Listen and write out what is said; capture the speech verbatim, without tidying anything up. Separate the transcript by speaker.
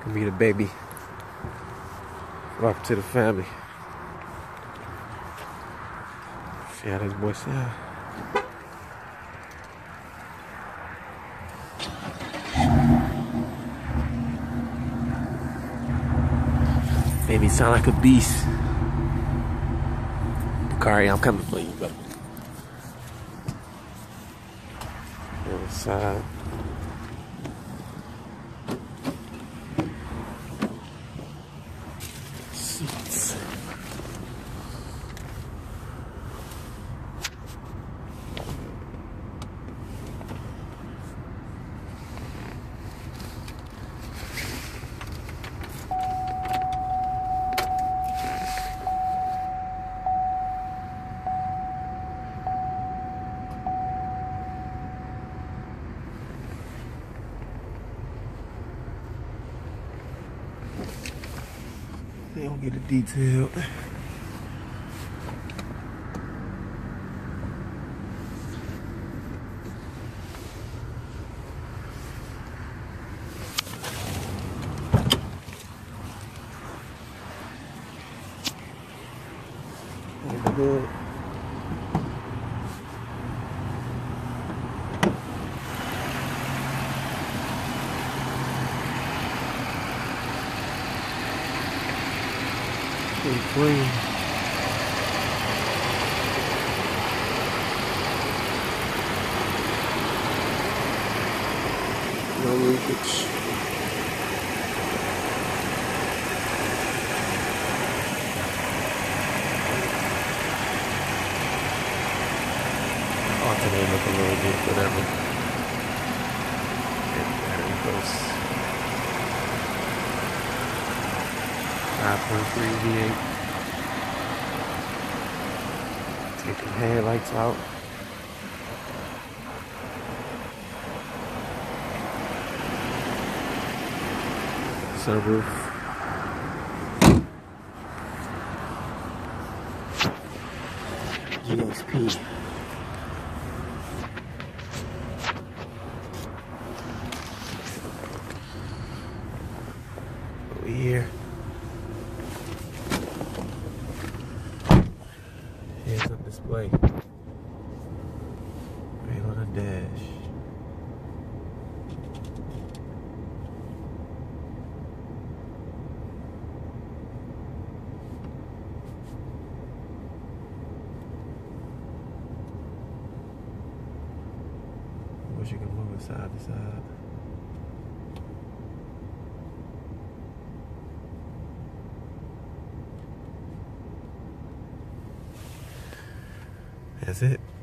Speaker 1: Meet a baby. Welcome to the family. See how this boy sound. Baby sound like a beast. Bakari, I'm coming for you, bro. Other side. Seats. They don't get it detailed. Good. Pretty clean. No leakage. Alternate look a little bit, whatever. And there it goes. five point three V eight. Take the headlights out. Sunroof. G S P. Over here. Here's the display. Right on the dash. Wish you could move it side to side. That's it.